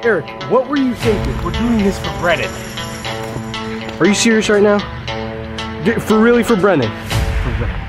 Eric, what were you thinking? We're doing this for Brennan. Are you serious right now? For Brennan? For Brennan.